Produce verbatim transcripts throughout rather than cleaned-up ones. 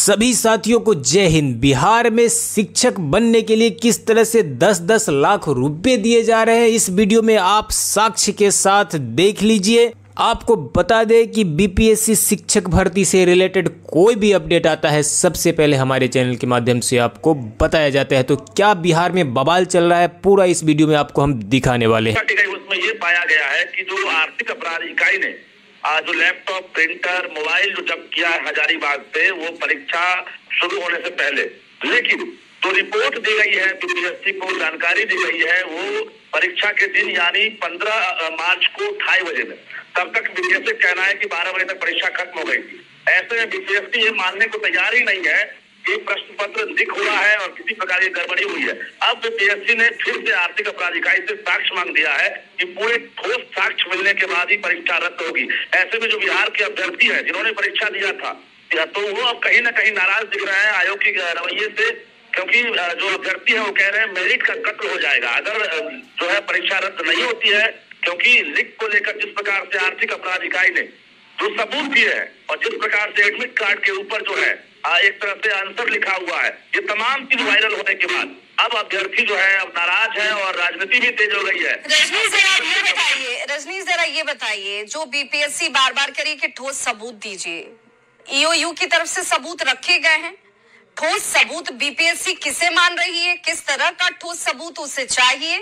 सभी साथियों को जय हिंद। बिहार में शिक्षक बनने के लिए किस तरह से दस दस लाख रुपए दिए जा रहे हैं, इस वीडियो में आप साक्ष्य के साथ देख लीजिए। आपको बता दें कि बीपीएससी शिक्षक भर्ती से रिलेटेड कोई भी अपडेट आता है सबसे पहले हमारे चैनल के माध्यम से आपको बताया जाता है। तो क्या बिहार में बवाल चल रहा है, पूरा इस वीडियो में आपको हम दिखाने वाले हैं। उसमें ये पाया गया है कि जो आर्थिक अपराध इकाई ने जो लैपटॉप, प्रिंटर, मोबाइल जो जब्त किया है हजारीबाग से, वो परीक्षा शुरू होने से पहले, लेकिन तो रिपोर्ट दी गई है बीपीएससी को, जानकारी दी गई है वो परीक्षा के दिन यानी पंद्रह मार्च को ढाई बजे में, तब तक बीपीएससी कहना है कि बारह बजे तक परीक्षा खत्म हो गई थी। ऐसे में बीपीएससी ये मानने को तैयार ही नहीं है कि प्रश्न पत्र लीक हुआ है और किसी प्रकार की गड़बड़ी हुई है। अब बीपीएससी ने फिर से आर्थिक अपराध इकाई से साक्ष्य मांग दिया है कि पूरे ठोस साक्ष्य मिलने के बाद ही परीक्षा रद्द होगी। ऐसे में जो बिहार के अभ्यर्थी हैं जिन्होंने परीक्षा दिया था, तो वो अब कहीं ना कहीं नाराज दिख रहे हैं आयोग के रवैये से, क्योंकि जो अभ्यर्थी है वो कह रहे हैं मेरिट का कत्ल हो जाएगा अगर जो है परीक्षा रद्द नहीं होती है, क्योंकि लीक को लेकर जिस प्रकार से आर्थिक अपराध इकाई ने जो सबूत दिए हैं और जिस प्रकार से एडमिट कार्ड के ऊपर जो है एक तरह से आंसर लिखा हुआ है, ये तमाम चीज वायरल होने के बाद अब अभ्यर्थी जो है अब नाराज है और राजनीति भी तेज हो गई है। रजनी जरा ये बताइए रजनी जरा ये बताइए जो बीपीएससी बार बार करी कि ठोस सबूत दीजिए, ईओयू की तरफ से सबूत रखे गए हैं, ठोस सबूत बीपीएससी किसे मान रही है, किस तरह का ठोस सबूत उसे चाहिए?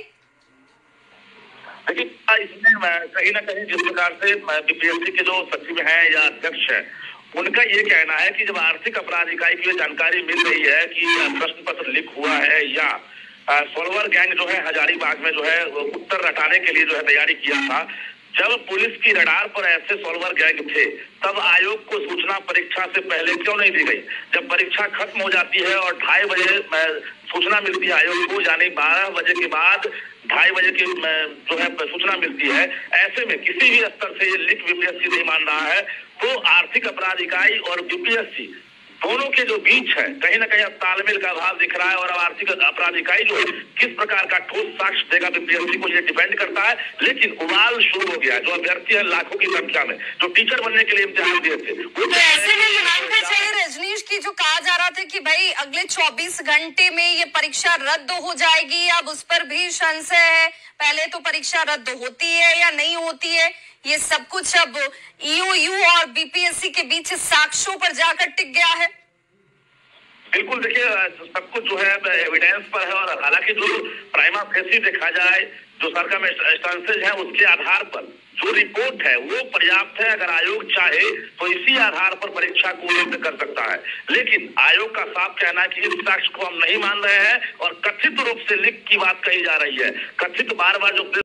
लेकिन इसमें कहीं ना कहीं जिस प्रकार से बीपीएससी के जो सचिव हैं या अध्यक्ष हैं, उनका ये कहना है कि जब आर्थिक अपराध इकाई की जानकारी मिल रही है कि प्रश्न पत्र लीक हुआ है या सोलवर गैंग जो है हजारीबाग में जो है उत्तर रटाने के लिए जो है तैयारी किया था, जब पुलिस की रडार पर ऐसे सोलवर गैंग थे तब आयोग को सूचना परीक्षा से पहले क्यों नहीं दी गई? जब परीक्षा खत्म हो जाती है और ढाई बजे सूचना मिलती है आयोग को, यानी बारह बजे के बाद ढाई बजे की जो है सूचना मिलती है, ऐसे में किसी भी स्तर से ये लीक बीपीएससी नहीं मान रहा है, तो आर्थिक अपराध इकाई और बीपीएससी दोनों के जो बीच है कहीं ना कहीं अब तालमेल का अभाव दिख रहा है। और अब आर्थिक अपराध इकाई जो है किस प्रकार का ठोस साक्ष्य देगा बीपीएससी को, ये डिपेंड करता है। लेकिन उबाल शुरू हो गया, जो अभ्यर्थी है लाखों की संख्या में जो टीचर बनने के लिए इम्तिहान दिए थे, तो ऐसे में ये मानना चाहिए रजनीश की जो कहा जा रहा था कि भाई अगले चौबीस घंटे में ये परीक्षा रद्द हो जाएगी, अब उस पर भी संशय है, पहले तो परीक्षा रद्द होती है या नहीं होती है, ये सब कुछ अब ईओयू और बीपीएससी के बीच साक्ष्यों पर जाकर टिक गया है। बिल्कुल, देखिए सब कुछ जो है एविडेंस पर है और हालांकि जो प्राइमा फेसी देखा जाए, जो सर्कमस्टेंसेस है उसके आधार पर जो रिपोर्ट है वो पर्याप्त है। अगर आयोग चाहे तो इसी आधार पर परीक्षा को रद्द कर सकता है, लेकिन आयोग का साफ कहना है कि इस साक्ष्य को हम नहीं मान रहे हैं और कथित रूप से लीक की बात कही जा रही है। कथित बार बार जो